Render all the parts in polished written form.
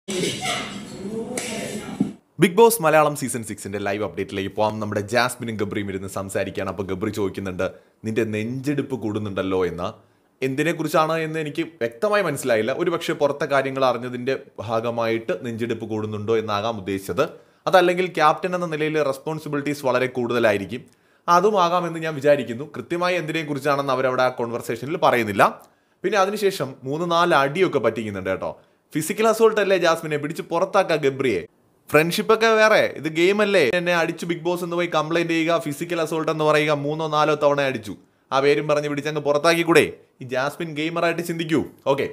Big Boss Malayalam season 6 live അപ്ഡേറ്റിലേക്ക് പോകാം. നമ്മുടെ ജാസ്മിനും ഗബ്രിയും ഇരുന്ന് സംസാരിക്കുകയാണ്. അപ്പോൾ ഗബ്രി ചോദിക്കുന്നുണ്ട്, നിന്റെ നെഞ്ചെടുപ്പ് കൂടുന്നുണ്ടല്ലോ എന്ന്. എന്തിനെക്കുറിച്ചാണ് എന്ന് എനിക്ക് വ്യക്തമായി മനസ്സിലായില്ല. ഒരുപക്ഷെ പുറത്തെ കാര്യങ്ങൾ അറിഞ്ഞതിൻ്റെ ഭാഗമായിട്ട് നെഞ്ചെടുപ്പ് കൂടുന്നുണ്ടോ എന്നാകാം ഉദ്ദേശിച്ചത്. അതല്ലെങ്കിൽ ക്യാപ്റ്റൻ എന്ന നിലയിൽ റെസ്പോൺസിബിലിറ്റീസ് വളരെ കൂടുതലായിരിക്കും, അതുമാകാമെന്ന് ഞാൻ വിചാരിക്കുന്നു. കൃത്യമായി എന്തിനെക്കുറിച്ചാണെന്ന് അവരവിടെ ആ കോൺവെർസേഷനിൽ പറയുന്നില്ല. പിന്നെ അതിനുശേഷം 3-4 അടിയൊക്കെ പറ്റിക്കുന്നുണ്ട് കേട്ടോ. ഫിസിക്കൽ അസോൾട്ട് അല്ലേ ജാസ്മിനെ, പിടിച്ച് പുറത്താക്കുക ഗബ്രിയെ. ഫ്രണ്ട്ഷിപ്പൊക്കെ വേറെ, ഇത് ഗെയിം അല്ലേ. എന്നെ അടിച്ചു ബിഗ് ബോസ് എന്ന് പോയി കംപ്ലൈന്റ് ചെയ്യുക, ഫിസിക്കൽ അസോൾട്ട് എന്ന് പറയുക, 3-4 തവണ അടിച്ചു, ആ പേരും പറഞ്ഞ് പിടിച്ചങ്ങ് പുറത്താക്കി കൂടെ. ഈ ജാസ്മിൻ ഗെയിമറായിട്ട് ചിന്തിക്കൂ. ഓക്കെ,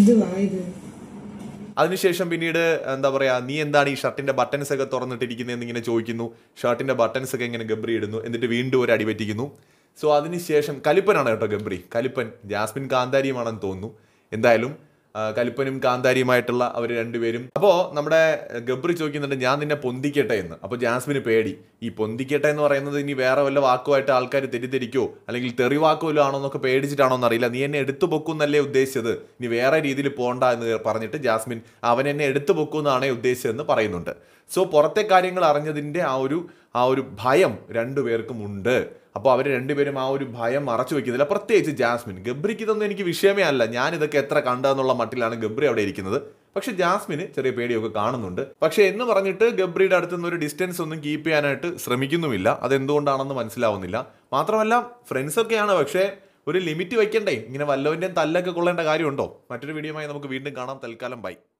അതിനുശേഷം പിന്നീട് എന്താ പറയാ, നീ എന്താണ് ഈ ഷർട്ടിന്റെ ബട്ടൺസ് ഒക്കെ തുറന്നിട്ടിരിക്കുന്നതെന്ന് ഇങ്ങനെ ചോദിക്കുന്നു. ഷർട്ടിന്റെ ബട്ടൺസ് ഒക്കെ ഇങ്ങനെ ഗബ്രി ഇടുന്നു, എന്നിട്ട് വീണ്ടും ഒരു അടി പറ്റിക്കുന്നു. സോ അതിനുശേഷം കലിപ്പനാണ് കേട്ടോ ഗബ്രി. കലിപ്പൻ ജാസ്മിൻ കാന്താരിയുമാണെന്ന് തോന്നുന്നു. എന്തായാലും കലിപ്പനും കാന്താരിയുമായിട്ടുള്ള അവർ രണ്ടുപേരും. അപ്പോൾ നമ്മുടെ ഗബ്രി ചോദിക്കുന്നുണ്ട്, ഞാൻ നിന്നെ പൊന്തിക്കട്ടെ എന്ന്. അപ്പോൾ ജാസ്മിന് പേടി. ഈ പൊന്തിക്കട്ടെ എന്ന് പറയുന്നത് ഇനി വേറെ വല്ല വാക്കുമായിട്ട് ആൾക്കാർ തെറ്റിദ്ധരിക്കോ, അല്ലെങ്കിൽ തെറിവാക്കോ വല്ലതും ആണോ എന്നൊക്കെ പേടിച്ചിട്ടാണോ എന്നറിയില്ല. നീ എന്നെ എടുത്തു പൊക്കുന്നല്ലേ ഉദ്ദേശിച്ചത്, ഇനി വേറെ രീതിയിൽ പോകണ്ട എന്ന് പറഞ്ഞിട്ട് ജാസ്മിൻ അവൻ എന്നെ എടുത്തു പൊക്കുമെന്നാണേ ഉദ്ദേശിച്ചതെന്ന് പറയുന്നുണ്ട്. സോ പുറത്തെ കാര്യങ്ങൾ അറിഞ്ഞതിൻ്റെ ആ ഒരു ഭയം രണ്ടുപേർക്കും ഉണ്ട്. അപ്പോൾ അവർ രണ്ടുപേരും ആ ഒരു ഭയം മറച്ചു വെക്കുന്നില്ല, പ്രത്യേകിച്ച് ജാസ്മിൻ. ഗബ്രിക്ക് ഇതൊന്നും എനിക്ക് വിഷയമേ അല്ല, ഞാനിതൊക്കെ എത്ര കണ്ടെന്നുള്ള മട്ടിലാണ് ഗബ്രി അവിടെ ഇരിക്കുന്നത്. പക്ഷെ ജാസ്മിന് ചെറിയ പേടിയൊക്കെ കാണുന്നുണ്ട്. പക്ഷെ എന്ന് പറഞ്ഞിട്ട് ഗബ്രിയുടെ അടുത്ത് നിന്ന് ഒരു ഡിസ്റ്റൻസ് ഒന്നും കീപ്പ് ചെയ്യാനായിട്ട് ശ്രമിക്കുന്നുമില്ല. അതെന്തുകൊണ്ടാണെന്ന് മനസ്സിലാവുന്നില്ല. മാത്രമല്ല ഫ്രണ്ട്സൊക്കെയാണ്, പക്ഷേ ഒരു ലിമിറ്റ് വെക്കണ്ടേ? ഇങ്ങനെ വല്ലവൻ്റെയും തല്ലൊക്കെ കൊള്ളേണ്ട കാര്യമുണ്ടോ? മറ്റൊരു വീഡിയോയുമായി നമുക്ക് വീണ്ടും കാണാം. തൽക്കാലം ബൈ.